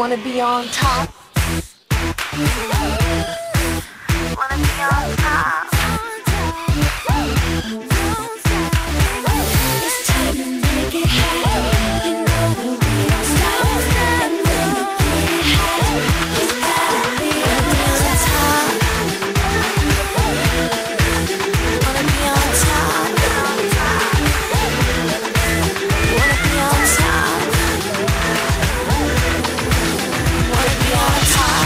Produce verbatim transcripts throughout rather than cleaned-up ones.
wanna be on top. Wanna be on top. It's time to make it happen. You know that we don't stop. And when you get high, it's gotta be on top. Wanna be on top. Wanna be on top. Wanna be on top.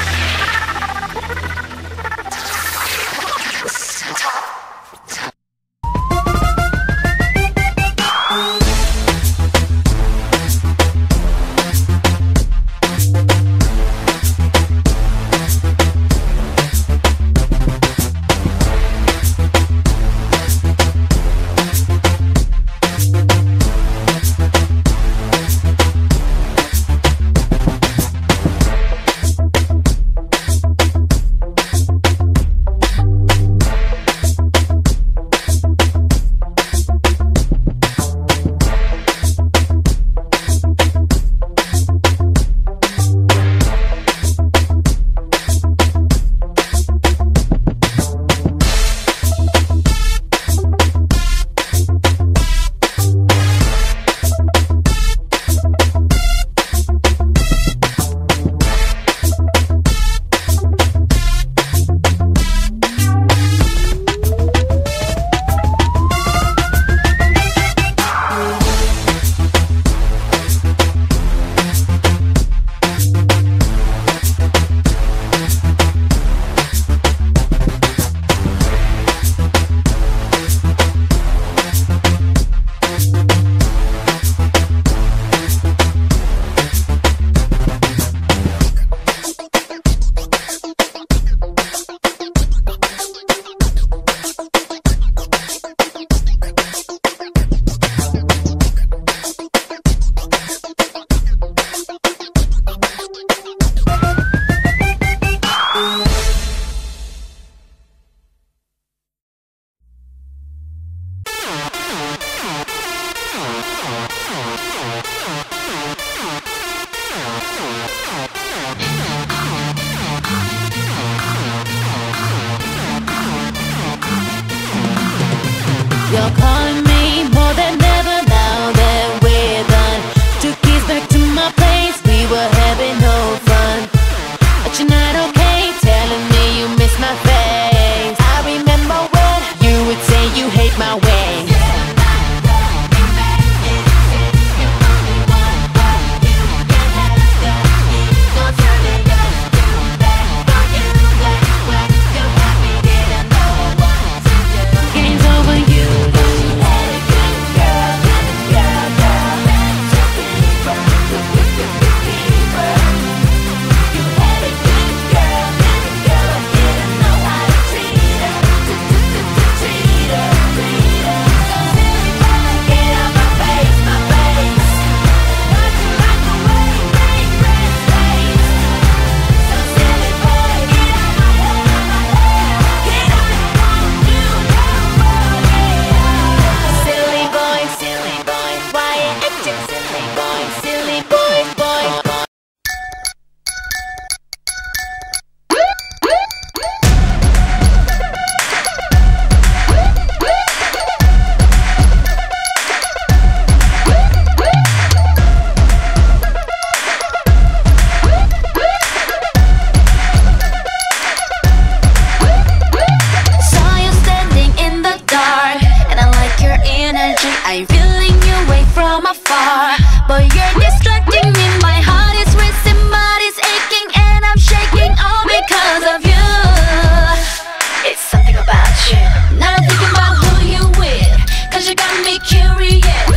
You're calling me more than ever now that we're done. Took keys back to my place, we were having no fun. But you're not okay, telling me you miss my face. I remember when you would say you hate my way. Game's over, you lose. Silly boy, silly boy, why you acting silly boy, silly boy, boy, boy. Saw you standing in the dark, and I like your energy. I'm feeling you way from afar, but you're distracting me. My heart is racing, body's aching, and I'm shaking all because of you. It's something about you. Now I'm thinking about who you with, cause you got me curious.